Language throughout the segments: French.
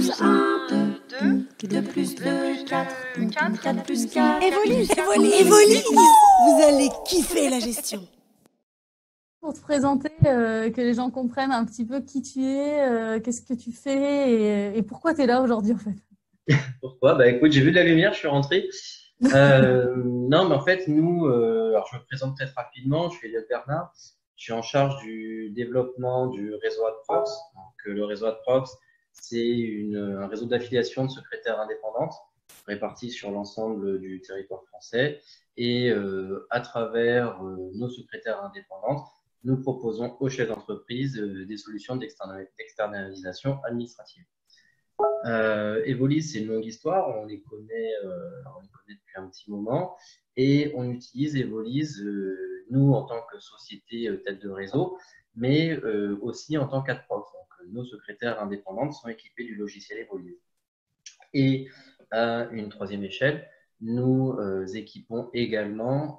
plus 1, 2, 2 plus 2, 4, 4 plus 4. Evolise. Vous allez kiffer la gestion. Pour te présenter, que les gens comprennent un petit peu qui tu es, qu'est-ce que tu fais et pourquoi tu es là aujourd'hui en fait. Pourquoi? Bah écoute, j'ai vu de la lumière, je suis rentré. Non, mais en fait, nous, alors je me présente peut-être rapidement, je suis Elliot Bernard, je suis en charge du développement du réseau AdProx. Donc, le réseau AdProx, c'est un réseau d'affiliation de secrétaires indépendantes répartis sur l'ensemble du territoire français. Et à travers nos secrétaires indépendantes, nous proposons aux chefs d'entreprise des solutions d'externalisation administrative. Evolise, c'est une longue histoire, on les connaît depuis un petit moment et on utilise Evolise, nous en tant que société tête de réseau, mais aussi en tant qu'AdProx. Donc, nos secrétaires indépendantes sont équipés du logiciel Evolise. Et à une troisième échelle, nous équipons également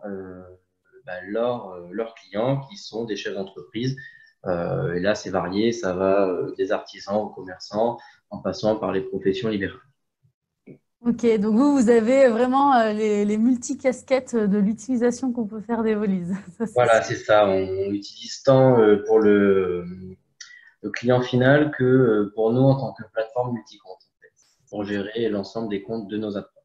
leurs clients qui sont des chefs d'entreprise. Et là, c'est varié, ça va des artisans aux commerçants, en passant par les professions libérales. Ok, donc vous avez vraiment les multicasquettes de l'utilisation qu'on peut faire d'Evolise. Voilà, c'est ça. On l'utilise tant pour le client final que pour nous en tant que plateforme multicompte, en fait, pour gérer l'ensemble des comptes de nos approches.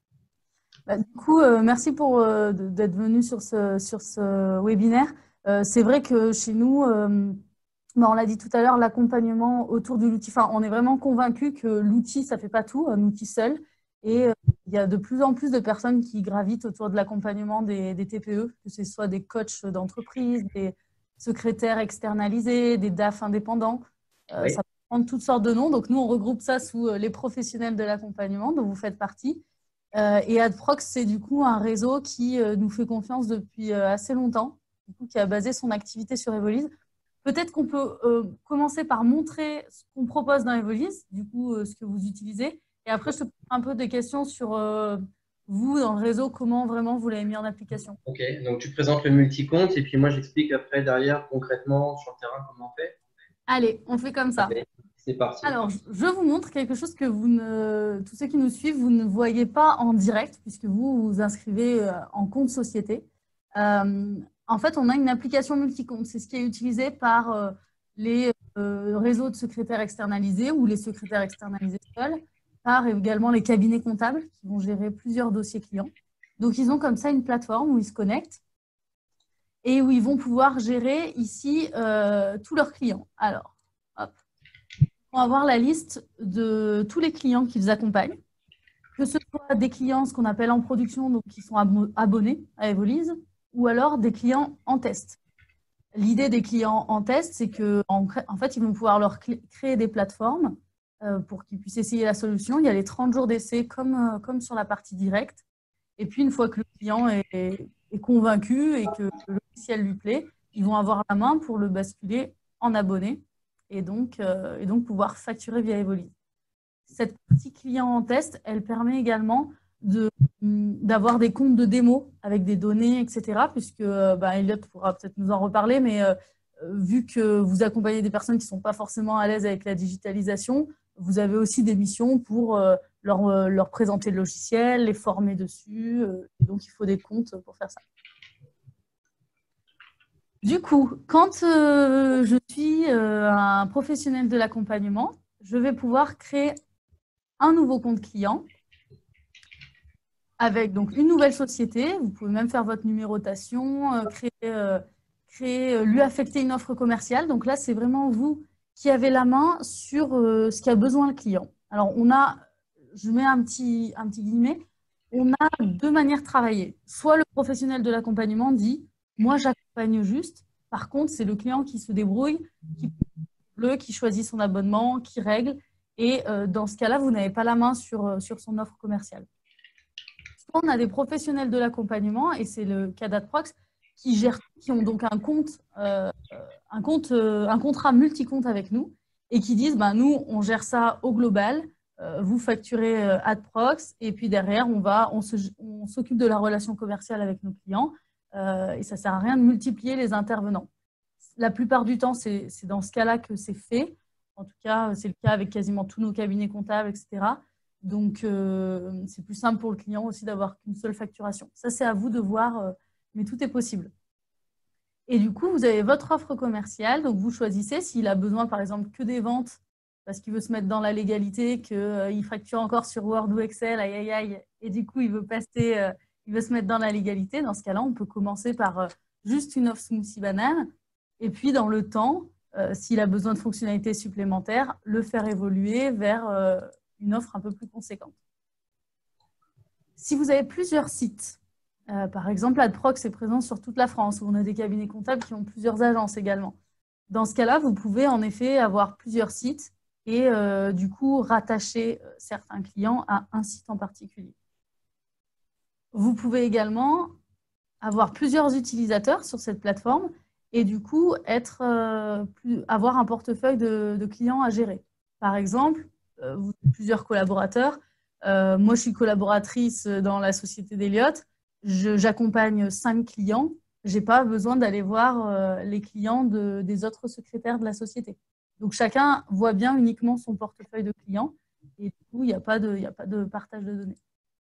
Du coup, merci pour d'être venu sur ce webinaire. C'est vrai que chez nous, on l'a dit tout à l'heure, l'accompagnement autour de l'outil, enfin, on est vraiment convaincu que l'outil, ça ne fait pas tout, un outil seul. Et il y a de plus en plus de personnes qui gravitent autour de l'accompagnement des TPE, que ce soit des coachs d'entreprise, des secrétaires externalisés, des DAF indépendants. Oui. Ça peut prendre toutes sortes de noms. Donc, nous, on regroupe ça sous les professionnels de l'accompagnement, dont vous faites partie. Et AdProx, c'est du coup un réseau qui nous fait confiance depuis assez longtemps, du coup, qui a basé son activité sur Evolise. Peut-être qu'on peut commencer par montrer ce qu'on propose dans Evolise, du coup, ce que vous utilisez. Et après, je te pose un peu des questions sur vous, dans le réseau, comment vraiment vous l'avez mis en application. Ok, donc tu présentes le multicompte et puis moi, j'explique après, derrière, concrètement, sur le terrain, comment on fait. Allez, on fait comme ça. Allez, c'est parti. Alors, je vous montre quelque chose que tous ceux qui nous suivent, vous ne voyez pas en direct, puisque vous vous inscrivez en compte société. En fait, on a une application multicompte. C'est ce qui est utilisé par les réseaux de secrétaires externalisés ou les secrétaires externalisés seuls, par également les cabinets comptables qui vont gérer plusieurs dossiers clients. Donc, ils ont comme ça une plateforme où ils se connectent et où ils vont pouvoir gérer ici tous leurs clients. Alors, hop. On va avoir la liste de tous les clients qu'ils accompagnent, que ce soit des clients, ce qu'on appelle en production, donc qui sont abonnés à Evolise, ou alors des clients en test. L'idée des clients en test, c'est qu'en fait, ils vont pouvoir leur créer des plateformes pour qu'ils puissent essayer la solution. Il y a les 30 jours d'essai comme sur la partie directe. Et puis, une fois que le client est convaincu et que le logiciel lui plaît, ils vont avoir la main pour le basculer en abonné et donc pouvoir facturer via Evolise. Cette partie client en test, elle permet également d'avoir des comptes de démo avec des données, etc. Puisque Elliot pourra peut-être nous en reparler, mais vu que vous accompagnez des personnes qui ne sont pas forcément à l'aise avec la digitalisation, vous avez aussi des missions pour leur présenter le logiciel, les former dessus. Donc, il faut des comptes pour faire ça. Du coup, quand je suis un professionnel de l'accompagnement, je vais pouvoir créer un nouveau compte client avec donc une nouvelle société. Vous pouvez même faire votre numérotation, lui affecter une offre commerciale. Donc là, c'est vraiment vous qui avez la main sur ce qu'a besoin le client. Alors, je mets un petit guillemet, on a deux manières de travailler. Soit le professionnel de l'accompagnement dit « moi, j'accompagne juste ». Par contre, c'est le client qui se débrouille, qui choisit son abonnement, qui règle. Et dans ce cas-là, vous n'avez pas la main sur son offre commerciale. Soit on a des professionnels de l'accompagnement, et c'est le cas d'AdProx, qui ont donc un contrat multi-compte avec nous et qui disent nous, on gère ça au global, vous facturez AdProx et puis derrière, on s'occupe de la relation commerciale avec nos clients et ça ne sert à rien de multiplier les intervenants. La plupart du temps, c'est dans ce cas-là que c'est fait. En tout cas, c'est le cas avec quasiment tous nos cabinets comptables, etc. Donc, c'est plus simple pour le client aussi d'avoir qu'une seule facturation. Ça, c'est à vous de voir, mais tout est possible. Et du coup, vous avez votre offre commerciale. Donc, vous choisissez s'il a besoin, par exemple, que des ventes parce qu'il veut se mettre dans la légalité, qu'il facture encore sur Word ou Excel, aïe, aïe, aïe, et du coup, il veut se mettre dans la légalité. Dans ce cas-là, on peut commencer par juste une offre smoothie banane. Et puis, dans le temps, s'il a besoin de fonctionnalités supplémentaires, le faire évoluer vers une offre un peu plus conséquente. Si vous avez plusieurs sites, par exemple, Adprox est présent sur toute la France, où on a des cabinets comptables qui ont plusieurs agences également. Dans ce cas-là, vous pouvez en effet avoir plusieurs sites et du coup rattacher certains clients à un site en particulier. Vous pouvez également avoir plusieurs utilisateurs sur cette plateforme et du coup avoir un portefeuille de clients à gérer. Par exemple, vous avez plusieurs collaborateurs. Moi, je suis collaboratrice dans la société d'Eliott. J'accompagne 5 clients. Je n'ai pas besoin d'aller voir les clients des autres secrétaires de la société. Donc, chacun voit bien uniquement son portefeuille de clients et du coup, il n'y a pas de partage de données.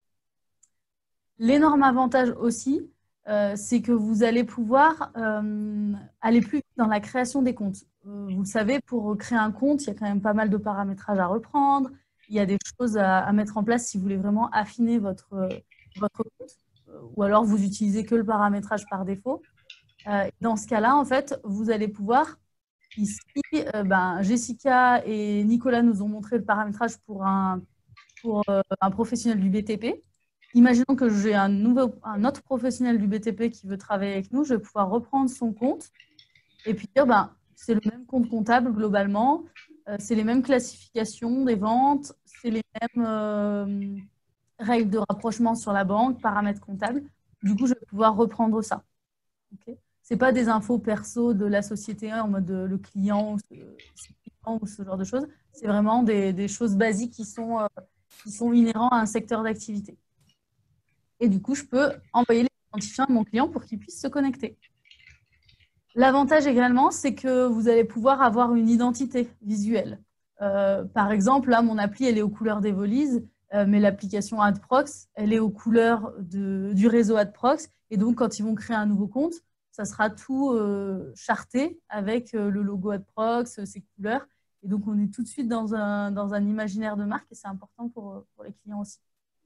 L'énorme avantage aussi, c'est que vous allez pouvoir aller plus vite dans la création des comptes. Vous le savez, pour créer un compte, il y a quand même pas mal de paramétrages à reprendre. Il y a des choses à mettre en place si vous voulez vraiment affiner votre compte. Ou alors vous utilisez que le paramétrage par défaut. Dans ce cas-là, en fait, vous allez pouvoir, ici, Jessica et Nicolas nous ont montré le paramétrage pour un professionnel du BTP. Imaginons que j'ai un autre professionnel du BTP qui veut travailler avec nous, je vais pouvoir reprendre son compte et puis dire, c'est le même compte comptable globalement, c'est les mêmes classifications des ventes, c'est les mêmes règles de rapprochement sur la banque, paramètres comptables. Du coup, je vais pouvoir reprendre ça. Okay. Ce n'est pas des infos perso de la société en mode le client ou ce genre de choses. C'est vraiment des choses basiques qui sont inhérentes à un secteur d'activité. Et du coup, je peux envoyer les identifiants à mon client pour qu'il puisse se connecter. L'avantage également, c'est que vous allez pouvoir avoir une identité visuelle. Par exemple, là, mon appli, elle est aux couleurs d'Evolise, mais l'application Adprox, elle est aux couleurs du réseau Adprox. Et donc, quand ils vont créer un nouveau compte, ça sera tout charté avec le logo Adprox, ses couleurs. Et donc, on est tout de suite dans un imaginaire de marque et c'est important pour les clients aussi.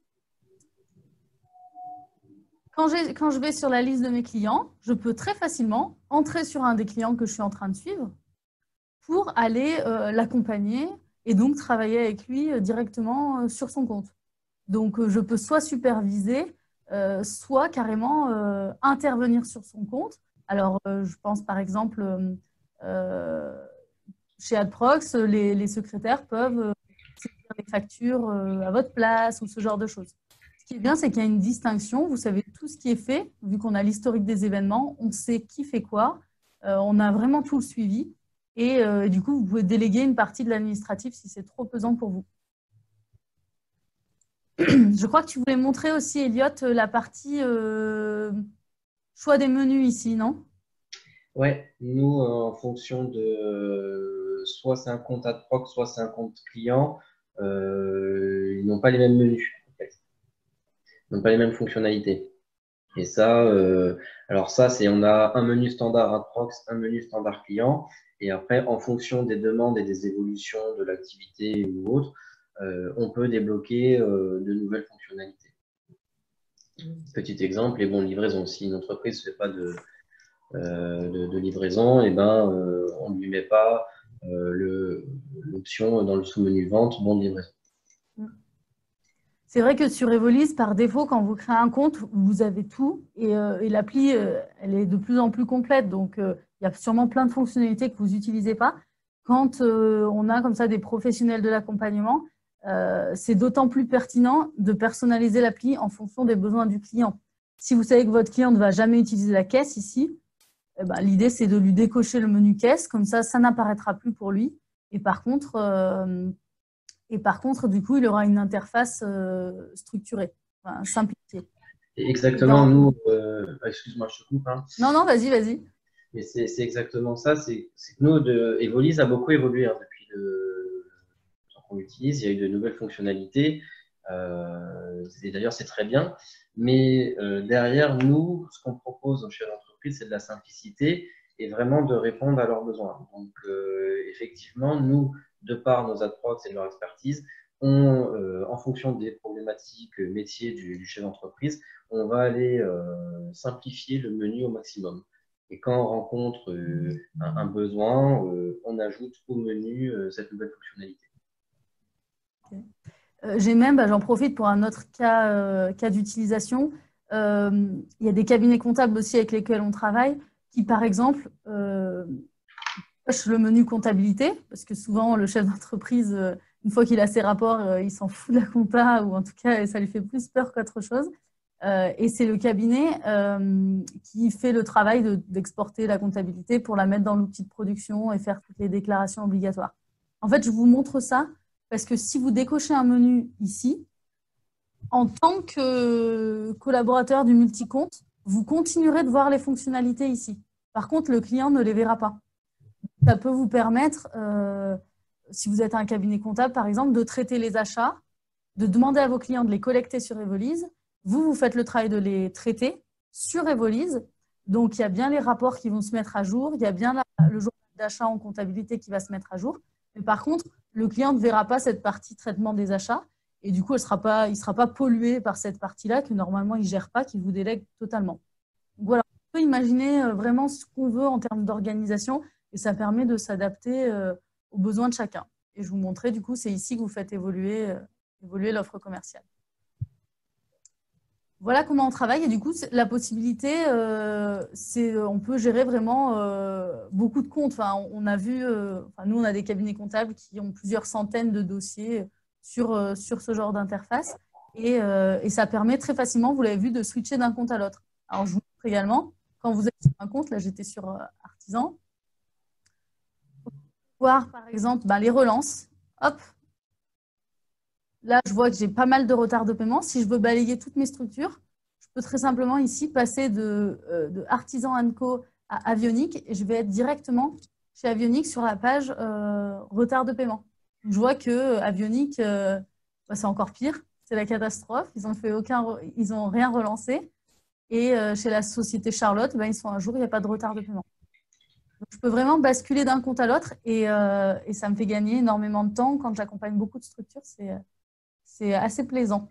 Quand je vais sur la liste de mes clients, je peux très facilement entrer sur un des clients que je suis en train de suivre pour aller l'accompagner et donc travailler avec lui directement sur son compte. Donc, je peux soit superviser, soit carrément intervenir sur son compte. Alors, je pense par exemple, chez Adprox, les secrétaires peuvent saisir les factures à votre place ou ce genre de choses. Ce qui est bien, c'est qu'il y a une distinction. Vous savez tout ce qui est fait, vu qu'on a l'historique des événements, on sait qui fait quoi, on a vraiment tout le suivi. Et du coup, vous pouvez déléguer une partie de l'administratif si c'est trop pesant pour vous. Je crois que tu voulais montrer aussi, Eliott, la partie choix des menus ici, non? Ouais, nous, en fonction de soit c'est un compte Adprox, soit c'est un compte client, ils n'ont pas les mêmes menus. N'ont pas les mêmes fonctionnalités. Et ça, alors ça, on a un menu standard Adprox, un menu standard client. Et après, en fonction des demandes et des évolutions de l'activité ou autre, on peut débloquer de nouvelles fonctionnalités. Petit exemple, les bons de livraison. Si une entreprise ne fait pas de livraison, et on ne lui met pas l'option dans le sous-menu vente, bon de livraison. C'est vrai que sur Evolise, par défaut, quand vous créez un compte, vous avez tout et l'appli, elle est de plus en plus complète. Donc, il y a sûrement plein de fonctionnalités que vous n'utilisez pas. Quand on a comme ça des professionnels de l'accompagnement, c'est d'autant plus pertinent de personnaliser l'appli en fonction des besoins du client. Si vous savez que votre client ne va jamais utiliser la caisse ici, l'idée, c'est de lui décocher le menu caisse. Comme ça n'apparaîtra plus pour lui. Et par contre, du coup, il aura une interface structurée, simplifiée. Exactement, nous, excuse-moi, je te coupe. Hein. Non, vas-y. Mais c'est exactement ça. C'est que nous, Evolise a beaucoup évolué depuis qu'on utilise, il y a eu de nouvelles fonctionnalités. Et d'ailleurs, c'est très bien. Mais derrière, nous, ce qu'on propose aux chefs d'entreprise, c'est de la simplicité et vraiment de répondre à leurs besoins. Donc, effectivement, nous, de par nos adprox et de leur expertise, en fonction des problématiques métiers du chef d'entreprise, on va aller simplifier le menu au maximum. Et quand on rencontre un besoin, on ajoute au menu cette nouvelle fonctionnalité. J'ai même, j'en profite pour un autre cas d'utilisation. Il y a des cabinets comptables aussi avec lesquels on travaille qui, par exemple, cochent le menu comptabilité, parce que souvent, le chef d'entreprise, une fois qu'il a ses rapports, il s'en fout de la compta, ou en tout cas, ça lui fait plus peur qu'autre chose. Et c'est le cabinet qui fait le travail d'exporter la comptabilité pour la mettre dans l'outil de production et faire toutes les déclarations obligatoires. En fait, je vous montre ça parce que si vous décochez un menu ici, en tant que collaborateur du multicompte, vous continuerez de voir les fonctionnalités ici. Par contre, le client ne les verra pas. Ça peut vous permettre, si vous êtes un cabinet comptable, par exemple, de traiter les achats, de demander à vos clients de les collecter sur Evolise. Vous faites le travail de les traiter sur Evolise. Donc, il y a bien les rapports qui vont se mettre à jour. Il y a bien le journal d'achat en comptabilité qui va se mettre à jour. Mais par contre, le client ne verra pas cette partie traitement des achats. Et du coup, il ne sera pas pollué par cette partie-là que normalement, il ne gère pas, qu'il vous délègue totalement. Donc, voilà, on peut imaginer vraiment ce qu'on veut en termes d'organisation et ça permet de s'adapter aux besoins de chacun. Et je vous montrais, du coup, c'est ici que vous faites évoluer l'offre commerciale. Voilà comment on travaille. Et du coup, la possibilité, on peut gérer vraiment beaucoup de comptes. Enfin, on a vu, nous, on a des cabinets comptables qui ont plusieurs centaines de dossiers sur ce genre d'interface. Et ça permet très facilement, vous l'avez vu, de switcher d'un compte à l'autre. Alors, je vous montre également, quand vous êtes sur un compte, là, j'étais sur Artisan, vous pouvez voir, par exemple, les relances. Hop. Là, je vois que j'ai pas mal de retard de paiement. Si je veux balayer toutes mes structures, je peux très simplement ici passer de Artisan & Co à Avionic et je vais être directement chez Avionic sur la page retard de paiement. Je vois que Avionic, c'est encore pire, c'est la catastrophe. Ils n'ont rien relancé. Et chez la société Charlotte, ils sont à jour, il n'y a pas de retard de paiement. Donc, je peux vraiment basculer d'un compte à l'autre et ça me fait gagner énormément de temps. Quand j'accompagne beaucoup de structures, c'est assez plaisant.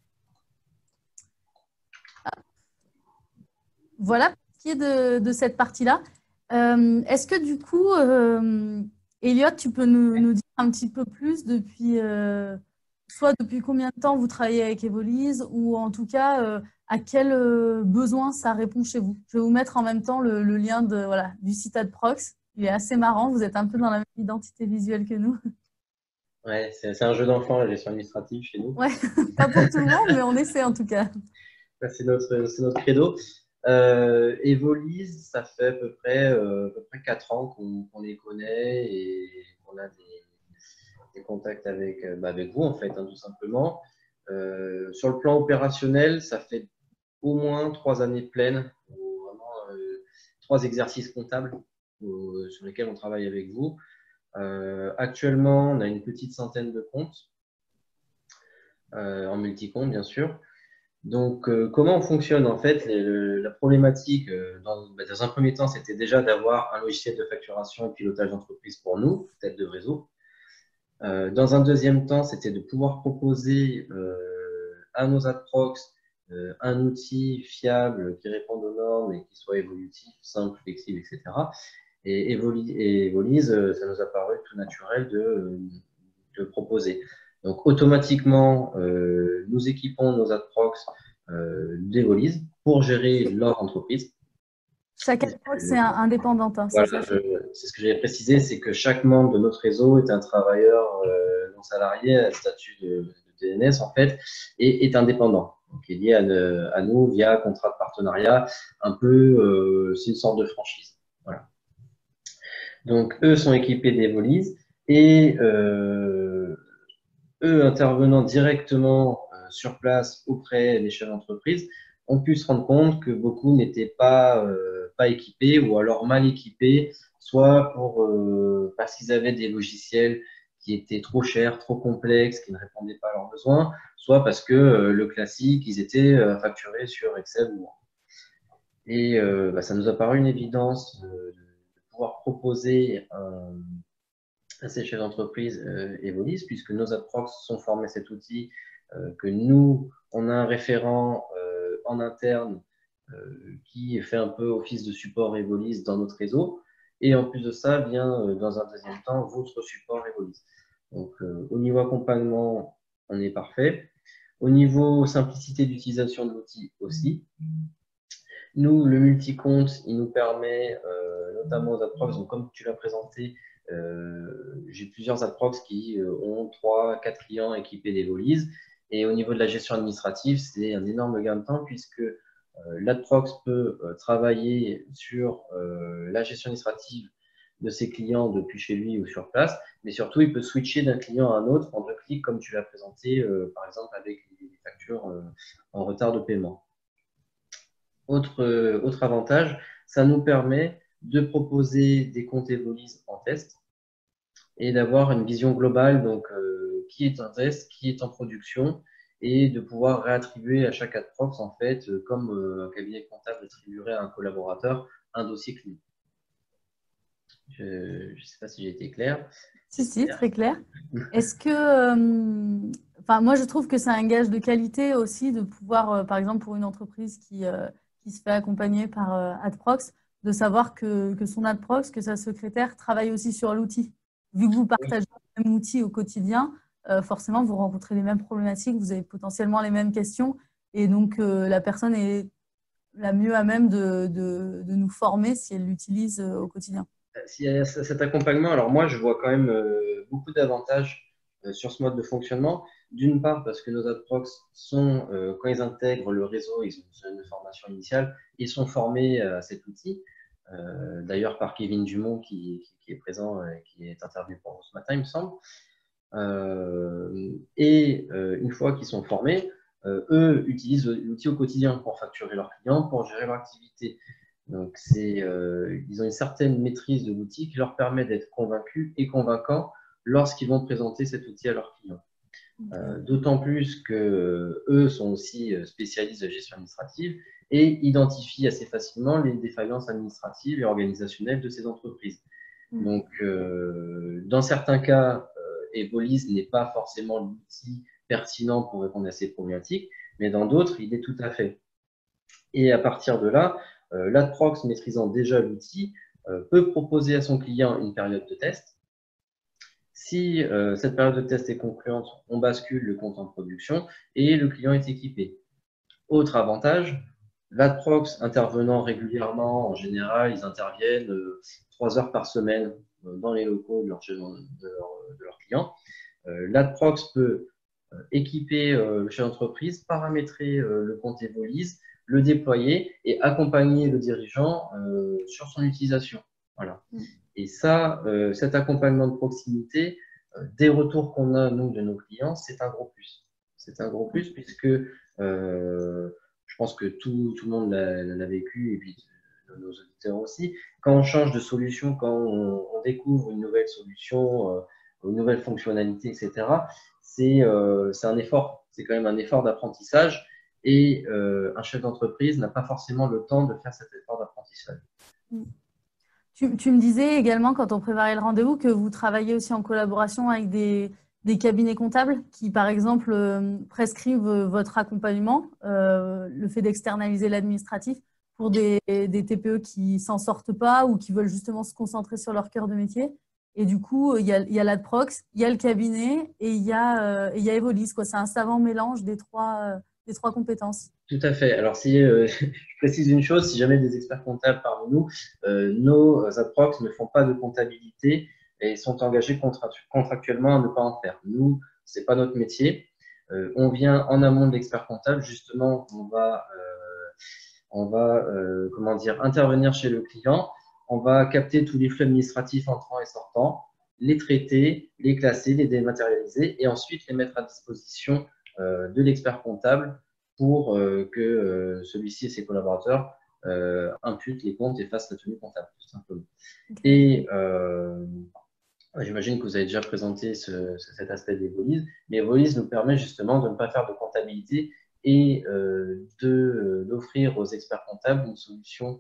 Voilà pour ce qui est de cette partie-là. Est-ce que du coup, Elliot, tu peux nous dire un petit peu plus soit depuis combien de temps vous travaillez avec Evolise ou en tout cas, à quel besoin ça répond chez vous? Je vais vous mettre en même temps le lien du site AdProx. Il est assez marrant. Vous êtes un peu dans la même identité visuelle que nous. Ouais, c'est un jeu d'enfant, la gestion administrative chez nous. Ouais, pas pour tout le monde, mais on essaie en tout cas. C'est notre credo. Evolise, ça fait à peu près 4 ans qu'on les connaît et qu'on a des contacts avec vous, en fait, tout simplement. Sur le plan opérationnel, ça fait au moins 3 années pleines, vraiment 3 exercices comptables sur lesquels on travaille avec vous. Actuellement, on a une petite centaine de comptes en multi-compte, bien sûr. Donc, comment on fonctionne en fait? La problématique, dans un premier temps, c'était déjà d'avoir un logiciel de facturation et pilotage d'entreprise pour nous, tête de réseau. Dans un deuxième temps, c'était de pouvoir proposer à nos adprox un outil fiable qui réponde aux normes et qui soit évolutif, simple, flexible, etc. Et Evolise, ça nous a paru tout naturel de proposer. Donc, automatiquement, nous équipons nos adprox d'Evolise pour gérer leur entreprise. Chaque adprox, c'est indépendante. Voilà, c'est ce que j'avais précisé, c'est que chaque membre de notre réseau est un travailleur non salarié à statut de TNS, en fait, et est indépendant. Donc, est lié à nous via contrat de partenariat, un peu, c'est une sorte de franchise. Voilà. Donc, eux sont équipés d'Evolise et eux intervenant directement sur place auprès des chefs d'entreprise, on pu se rendre compte que beaucoup n'étaient pas équipés ou alors mal équipés soit parce qu'ils avaient des logiciels qui étaient trop chers, trop complexes, qui ne répondaient pas à leurs besoins, soit parce que le classique, ils étaient facturés sur Excel ou autre. Et ça nous a paru une évidence de pouvoir proposer à ces chefs d'entreprise Evolis, puisque nos adprox sont formés à cet outil, que nous, on a un référent en interne qui fait un peu office de support Evolis dans notre réseau. Et en plus de ça, vient dans un deuxième temps votre support Evolis. Donc, au niveau accompagnement, on est parfait. Au niveau simplicité d'utilisation de l'outil aussi. Nous, le multi-compte, il nous permet, notamment aux adprox, donc comme tu l'as présenté, j'ai plusieurs adprox qui ont 3-4 clients équipés d'Evolis. Et au niveau de la gestion administrative, c'est un énorme gain de temps puisque l'adprox peut travailler sur la gestion administrative de ses clients depuis chez lui ou sur place, mais surtout, il peut switcher d'un client à un autre en 2 clics, comme tu l'as présenté, par exemple, avec les factures en retard de paiement. Autre avantage, ça nous permet de proposer des comptes Evolis en test et d'avoir une vision globale, donc qui est en test, qui est en production, et de pouvoir réattribuer à chaque adprox, en fait, comme un cabinet comptable attribuerait à un collaborateur un dossier client. Je ne sais pas si j'ai été clair. Si, très clair. Est-ce que, moi, je trouve que c'est un gage de qualité aussi de pouvoir, par exemple, pour une entreprise qui se fait accompagner par adprox, de savoir que son adprox, que sa secrétaire travaille aussi sur l'outil. Vu que vous partagez le même outil au quotidien, forcément, vous rencontrez les mêmes problématiques, vous avez potentiellement les mêmes questions, et donc la personne est la mieux à même de nous former si elle l'utilise au quotidien. S'il y a cet accompagnement, alors moi, je vois quand même beaucoup d'avantages sur ce mode de fonctionnement. D'une part, parce que nos adprox sont, quand ils intègrent le réseau, ils ont une formation initiale, ils sont formés à cet outil. D'ailleurs, par Kevin Dumont, qui est présent et qui est intervenu pour vous ce matin, il me semble. Une fois qu'ils sont formés, eux utilisent l'outil au quotidien pour facturer leurs clients, pour gérer leur activité. Donc, ils ont une certaine maîtrise de l'outil qui leur permet d'être convaincus et convaincants lorsqu'ils vont présenter cet outil à leurs clients. D'autant plus qu'eux sont aussi spécialistes de gestion administrative et identifient assez facilement les défaillances administratives et organisationnelles de ces entreprises. Donc, dans certains cas, Evolis n'est pas forcément l'outil pertinent pour répondre à ces problématiques, mais dans d'autres, il est tout à fait. Et à partir de là, l'adprox, maîtrisant déjà l'outil, peut proposer à son client une période de test. Si cette période de test est concluante, on bascule le compte en production et le client est équipé. Autre avantage, l'adprox intervenant régulièrement, en général, ils interviennent 3 heures par semaine dans les locaux de leurs clients. L'adprox peut équiper le chef d'entreprise, paramétrer le compte Evolis, le déployer et accompagner le dirigeant sur son utilisation. Voilà. Et ça, cet accompagnement de proximité, des retours qu'on a, nous, de nos clients, c'est un gros plus. C'est un gros plus puisque je pense que tout le monde l'a vécu et puis nos auditeurs aussi. Quand on change de solution, quand on découvre une nouvelle solution, une nouvelle fonctionnalité, etc., c'est un effort. C'est quand même un effort d'apprentissage. Et un chef d'entreprise n'a pas forcément le temps de faire cet effort d'apprentissage. Tu me disais également, quand on préparait le rendez-vous, que vous travaillez aussi en collaboration avec des cabinets comptables qui, par exemple, prescrivent votre accompagnement, le fait d'externaliser l'administratif pour des TPE qui ne s'en sortent pas ou qui veulent justement se concentrer sur leur cœur de métier. Et du coup, il y a l'adprox, il y a le cabinet et il y a Evolis. C'est un savant mélange des trois compétences. Tout à fait. Alors, si je précise une chose, si jamais des experts comptables parmi nous, nos adprox ne font pas de comptabilité et sont engagés contractuellement à ne pas en faire. Nous, ce n'est pas notre métier. On vient en amont de l'expert comptable. Justement, on va intervenir chez le client. On va capter tous les flux administratifs entrants et sortants, les traiter, les classer, les dématérialiser et ensuite les mettre à disposition de l'expert comptable pour que celui-ci et ses collaborateurs impute les comptes et fasse la tenue comptable, tout simplement. Ok. Et j'imagine que vous avez déjà présenté cet aspect d'Evolise, mais Evolise nous permet justement de ne pas faire de comptabilité et d'offrir aux experts comptables une solution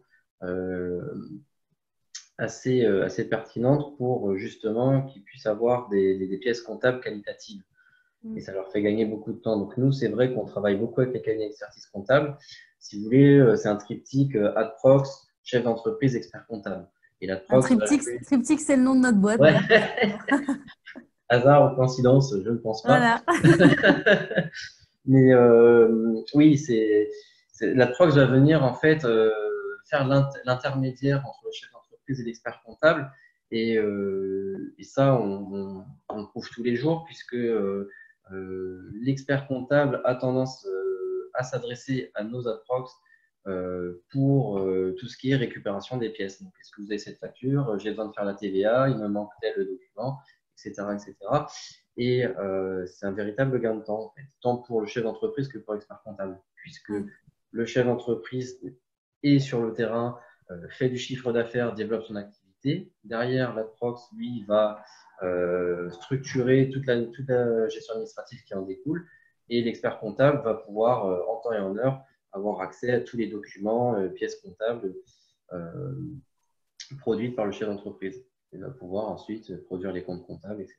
assez pertinente pour justement qu'ils puissent avoir des pièces comptables qualitatives. Et ça leur fait gagner beaucoup de temps. Donc nous, c'est vrai qu'on travaille beaucoup avec les cabinets d'expertise comptable. Si vous voulez, c'est un triptyque Adprox, chef d'entreprise, expert comptable. Et Un l'Adprox, triptyque, c'est le nom de notre boîte. ouais. Hasard ou coïncidence, je ne pense pas. Voilà. Mais oui, l'Adprox va venir en fait faire l'intermédiaire entre le chef d'entreprise et l'expert comptable. Et ça, on le prouve tous les jours, puisque l'expert comptable a tendance à s'adresser à nos Adprox pour tout ce qui est récupération des pièces. Donc, est-ce que vous avez cette facture? J'ai besoin de faire la TVA, il me manque tel document, etc., etc. Et c'est un véritable gain de temps, en fait, tant pour le chef d'entreprise que pour l'expert comptable, puisque le chef d'entreprise est sur le terrain, fait du chiffre d'affaires, développe son activité. Derrière, l'Adprox, lui, va structurer toute la gestion administrative qui en découle. Et l'expert comptable va pouvoir, en temps et en heure, avoir accès à tous les documents, pièces comptables produites par le chef d'entreprise. Il va pouvoir ensuite produire les comptes comptables, etc.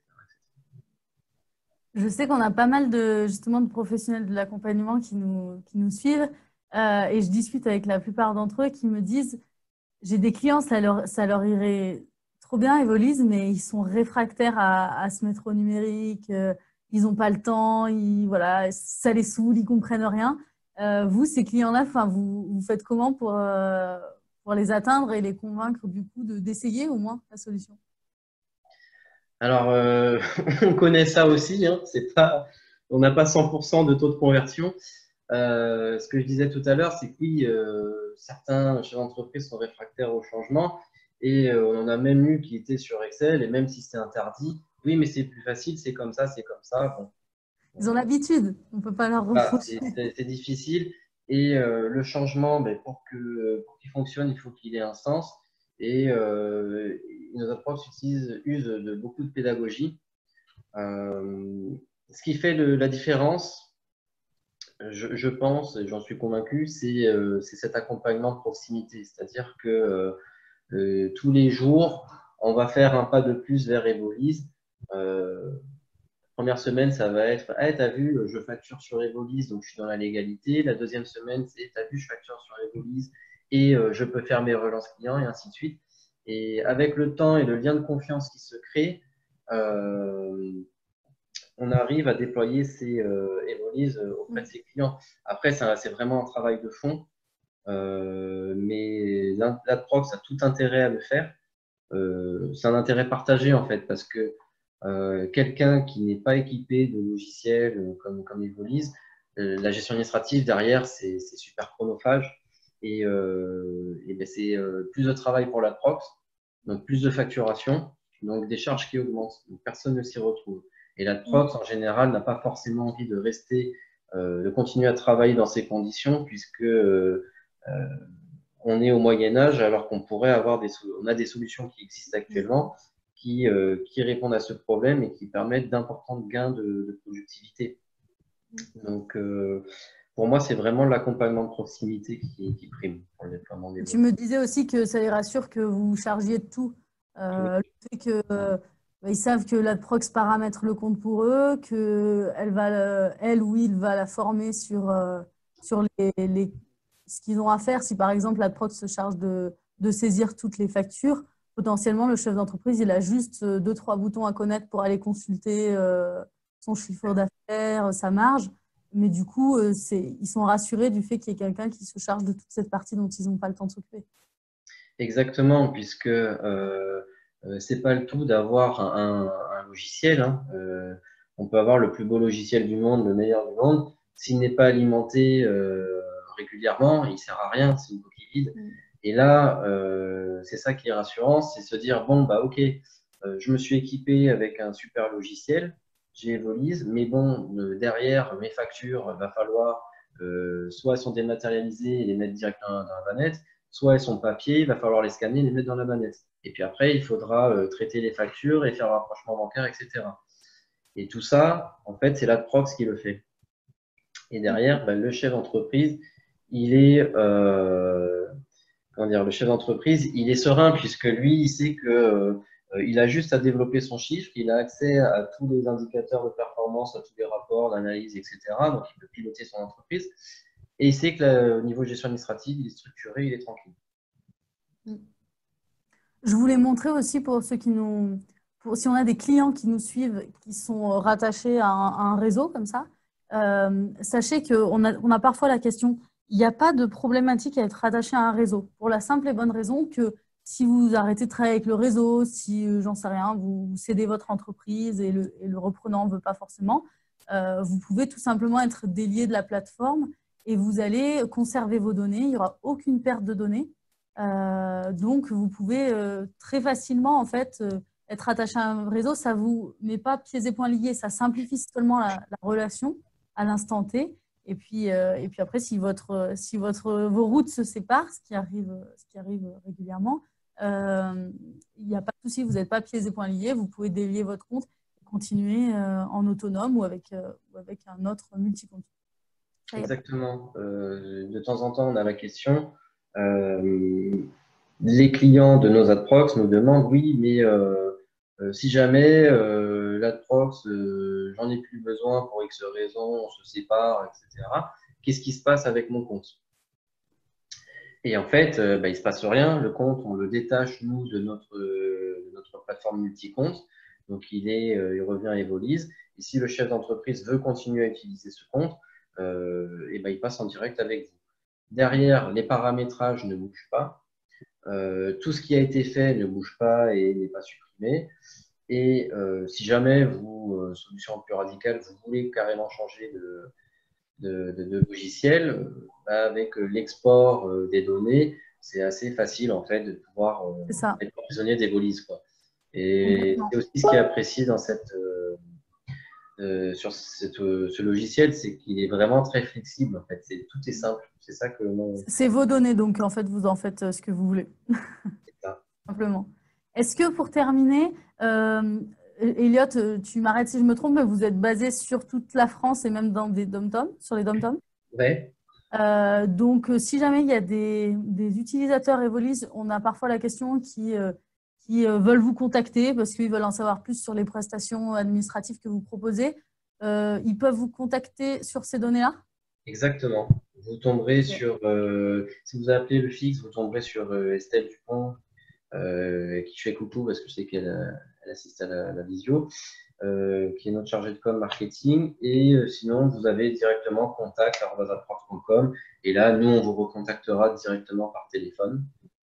Je sais qu'on a pas mal justement de professionnels de l'accompagnement qui nous suivent et je discute avec la plupart d'entre eux qui me disent j'ai des clients, ça leur irait trop bien, Evolise, mais ils sont réfractaires à se mettre au numérique, ils n'ont pas le temps, voilà, ça les saoule, ils ne comprennent rien. Vous, ces clients-là, vous faites comment pour les atteindre et les convaincre du coup d'essayer au moins la solution? Alors, on connaît ça aussi, hein, on n'a pas 100% de taux de conversion. Ce que je disais tout à l'heure, c'est que oui, certains chefs d'entreprise sont réfractaires au changement et on en a même eu qui étaient sur Excel et même si c'est interdit, oui, mais c'est plus facile, c'est comme ça, c'est comme ça. Bon. Ils ont l'habitude, on ne peut pas leur Voilà, reprocher. c'est difficile et le changement, pour qu'il fonctionne, il faut qu'il ait un sens et nos approches usent de beaucoup de pédagogie. Ce qui fait la différence, je pense, et j'en suis convaincu, c'est cet accompagnement de proximité. C'est-à-dire que tous les jours, on va faire un pas de plus vers Evolise. Première semaine, ça va être « t'as vu, je facture sur Evolise, donc je suis dans la légalité. » La deuxième semaine, c'est « t'as vu, je facture sur Evolise et je peux faire mes relances clients, et ainsi de suite. » Et avec le temps et le lien de confiance qui se crée, on arrive à déployer ces Evolise auprès de ses clients. Après, c'est vraiment un travail de fond, mais l'Adprox a tout intérêt à le faire. C'est un intérêt partagé en fait, parce que quelqu'un qui n'est pas équipé de logiciels comme Evolise, la gestion administrative derrière, c'est super chronophage et c'est plus de travail pour l'Adprox, donc plus de facturation, donc des charges qui augmentent. Donc personne ne s'y retrouve. Et l'Adprox, en général, n'a pas forcément envie de rester, de continuer à travailler dans ces conditions, puisque on est au Moyen-Âge, alors qu'on pourrait avoir on a des solutions qui existent actuellement qui répondent à ce problème et qui permettent d'importants gains de productivité. Donc, pour moi, c'est vraiment l'accompagnement de proximité qui prime pour le déploiement des Tu me disais aussi que ça les rassure que vous chargiez de tout. Le fait que ils savent que l'Adprox paramètre le compte pour eux, elle ou il va la former sur ce qu'ils ont à faire. Si par exemple l'Adprox se charge de saisir toutes les factures, potentiellement le chef d'entreprise il a juste 2-3 boutons à connaître pour aller consulter son chiffre d'affaires, sa marge. Mais du coup, ils sont rassurés du fait qu'il y ait quelqu'un qui se charge de toute cette partie dont ils n'ont pas le temps de s'occuper. Exactement, puisque c'est pas le tout d'avoir un logiciel. Hein. On peut avoir le plus beau logiciel du monde, le meilleur du monde. S'il n'est pas alimenté régulièrement, il sert à rien, c'est une coquille vide. Et là, c'est ça qui est rassurant, c'est se dire bon bah ok, je me suis équipé avec un super logiciel, j'ai Evolise, mais bon derrière mes factures, va falloir soit elles sont dématérialisées et les mettre directement dans la vanette, soit elles sont papier, il va falloir les scanner et les mettre dans la manette. Et puis après, il faudra traiter les factures et faire le rapprochement bancaire, etc. Et tout ça, en fait, c'est l'Adprox qui le fait. Et derrière, le chef d'entreprise, il est, le chef d'entreprise, il est serein puisque lui, il sait que il a juste à développer son chiffre, il a accès à tous les indicateurs de performance, à tous les rapports d'analyse, etc. Donc, il peut piloter son entreprise. Et il sait que au niveau gestion administrative, il est structuré, il est tranquille. Je voulais montrer aussi pour ceux qui si on a des clients qui nous suivent, qui sont rattachés à un réseau comme ça, sachez qu'on a parfois la question, il n'y a pas de problématique à être rattaché à un réseau, pour la simple et bonne raison que si vous arrêtez de travailler avec le réseau, si, j'en sais rien, vous cédez votre entreprise et le reprenant ne veut pas forcément, vous pouvez tout simplement être délié de la plateforme et vous allez conserver vos données, il n'y aura aucune perte de données. Donc, vous pouvez très facilement en fait, être attaché à un réseau. Ça ne vous met pas pieds et poings liés, ça simplifie seulement la relation à l'instant T. Et puis après, si vos routes se séparent, ce qui arrive régulièrement, il n'y a pas de souci, vous n'êtes pas pieds et poings liés, vous pouvez délier votre compte et continuer en autonome ou avec un autre multi-compte. Exactement. De temps en temps, on a la question. Les clients de nos Adprox nous demandent, oui, mais si jamais l'Adprox, j'en ai plus besoin pour X raison, on se sépare, etc. Qu'est-ce qui se passe avec mon compte? Et en fait, il ne se passe rien. Le compte, on le détache, nous, de notre plateforme multi-compte. Donc, il revient à Evolise. Et si le chef d'entreprise veut continuer à utiliser ce compte, il passe en direct avec vous. Derrière, les paramétrages ne bougent pas. Tout ce qui a été fait ne bouge pas et n'est pas supprimé. Et si jamais solution plus radicale, vous voulez carrément changer de logiciel, avec l'export des données, c'est assez facile en fait de pouvoir être prisonnier d'Evolise, quoi. Et c'est aussi ce qui est apprécié dans sur ce logiciel, c'est qu'il est vraiment très flexible. En fait, tout est simple. C'est ça que c'est vos données, donc en fait, vous en faites ce que vous voulez. C'est ça. Simplement. Est-ce que pour terminer, Elliot, tu m'arrêtes si je me trompe, mais vous êtes basé sur toute la France et même dans des dom-toms, sur les dom-toms? Ouais. Donc, si jamais il y a des utilisateurs Evolise, on a parfois la question qui veulent vous contacter parce qu'ils veulent en savoir plus sur les prestations administratives que vous proposez. Ils peuvent vous contacter sur ces données-là? Exactement. Vous tomberez sur, si vous appelez le fixe, vous tomberez sur Estelle Dupont, qui je fais coucou parce que je sais qu'elle assiste à la visio, qui est notre chargée de com marketing. Et sinon, vous avez directement contact@adprox.com. Et là, nous, on vous recontactera directement par téléphone.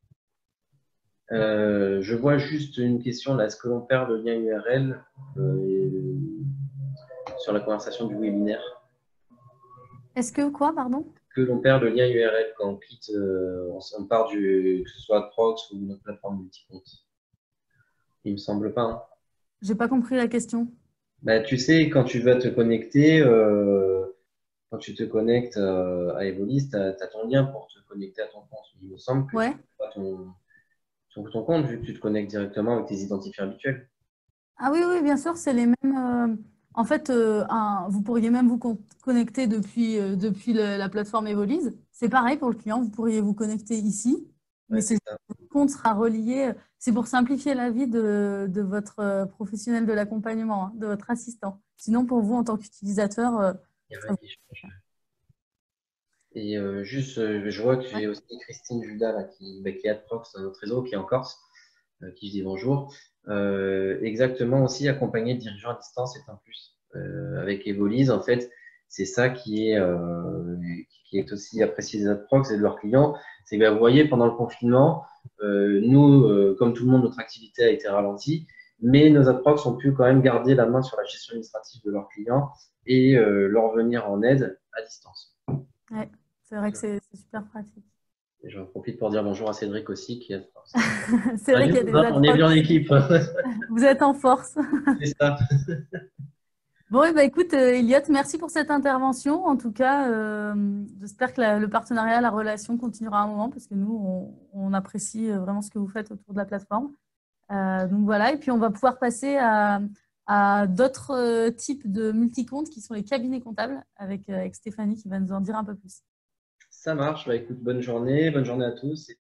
Je vois juste une question là. Est-ce que l'on perd le lien URL sur la conversation du webinaire? Est-ce que quoi, pardon? Que l'on perd le lien URL quand on quitte, on part que ce soit Adprox ou notre plateforme multi-compte. Il me semble pas. Hein. J'ai pas compris la question. Tu sais, quand tu vas te connecter, quand tu te connectes à Evolise, tu as ton lien pour te connecter à ton compte. Il me semble que tu n'as pas ton compte vu que tu te connectes directement avec tes identifiants habituels. Ah oui, bien sûr, c'est les mêmes. En fait, vous pourriez même vous connecter depuis la plateforme Evolise. C'est pareil pour le client, vous pourriez vous connecter ici, mais votre compte sera relié. C'est pour simplifier la vie de votre professionnel de l'accompagnement, hein, de votre assistant. Sinon, pour vous, en tant qu'utilisateur… Et je vois que j'ai aussi Christine Judas là, qui est Adprox dans notre réseau, qui est en Corse, qui je dis bonjour. Exactement aussi, accompagner le dirigeant à distance est un plus. Avec Evolise, en fait, c'est ça qui est aussi apprécié des Adprox et de leurs clients. C'est que vous voyez, pendant le confinement, nous, comme tout le monde, notre activité a été ralentie, mais nos Adprox ont pu quand même garder la main sur la gestion administrative de leurs clients et leur venir en aide à distance. Ouais, c'est vrai que c'est super pratique. Et j'en profite pour dire bonjour à Cédric aussi, qui est c'est vrai qu'il y a des on est bien en équipe. Vous êtes en force. C'est ça. Bon, et bah, écoute, Elliot, merci pour cette intervention. En tout cas, j'espère que le partenariat, la relation continuera un moment parce que nous, on apprécie vraiment ce que vous faites autour de la plateforme. Donc voilà, et puis on va pouvoir passer à d'autres types de multicomptes qui sont les cabinets comptables avec Stéphanie qui va nous en dire un peu plus. Ça marche. Bah, écoute, bonne journée à tous.